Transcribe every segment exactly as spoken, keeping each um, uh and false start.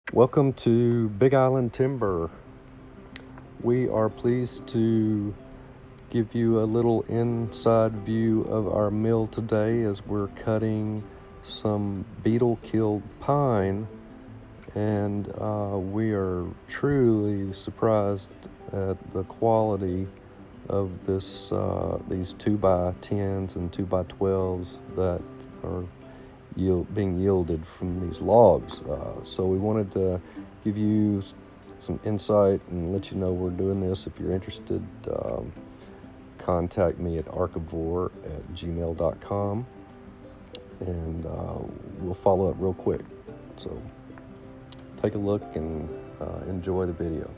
Welcome to Big Island Timber. We are pleased to give you a little inside view of our mill today as we're cutting some beetle killed pine, and uh, we are truly surprised at the quality of this uh, these two by tens and two by twelves that are yield, being yielded from these logs. Uh, so we wanted to give you some insight and let you know we're doing this. If you're interested, um, contact me at archivore at gmail dot com, and uh, we'll follow up real quick. So take a look and uh, enjoy the video.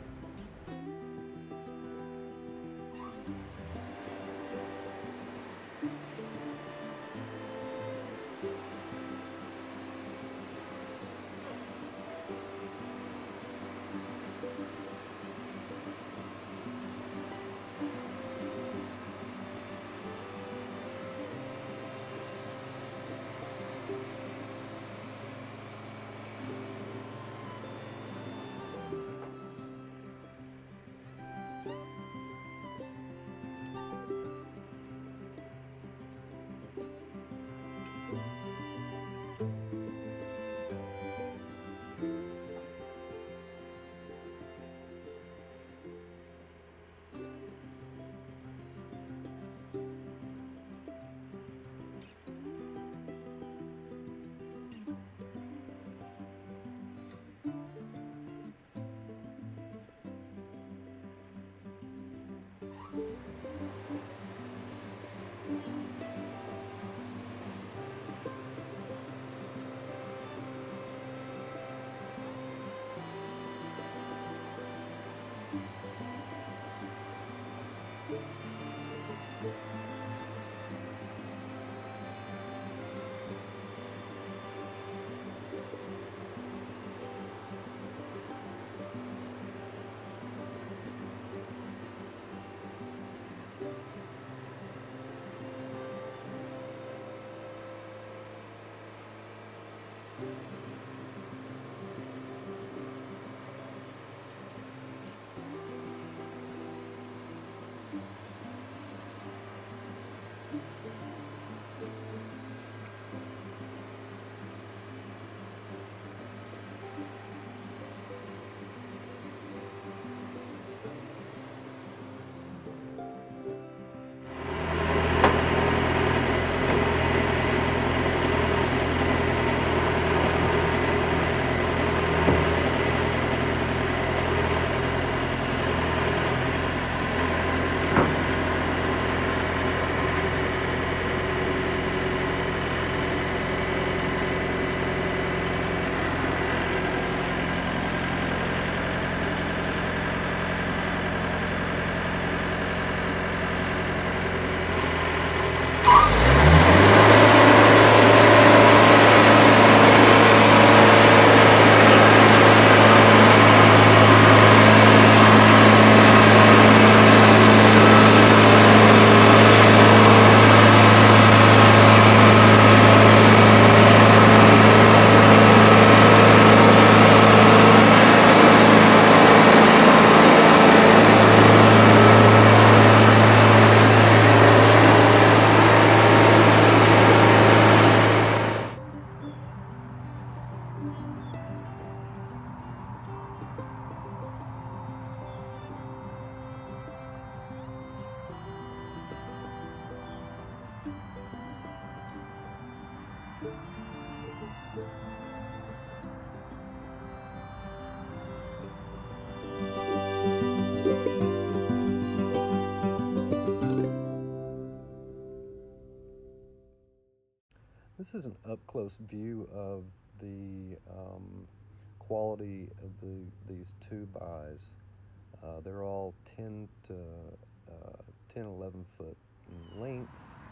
This is an up-close view of the um, quality of the these two buys. Uh, they're all ten to uh, ten, eleven foot in length,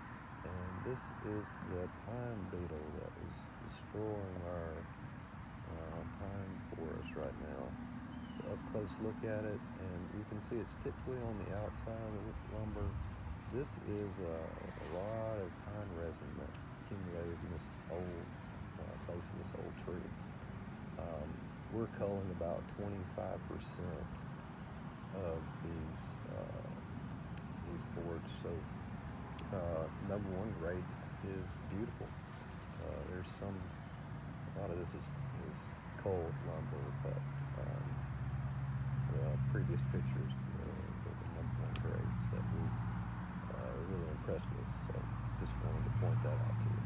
and this is the pine beetle that is destroying our uh, pine forest right now. It's an up-close look at it, and you can see it's typically on the outside of the lumber. This is a, a lot of pine resin that accumulated in this old uh, base of this old tree. Um, we're culling about twenty-five percent of these uh, these boards. So uh, number one grade is beautiful. Uh, there's some, a lot of this is, is cold lumber, but um, the previous pictures were the, the number one grades that we uh, were really impressed with. So just wanted to point that out to you.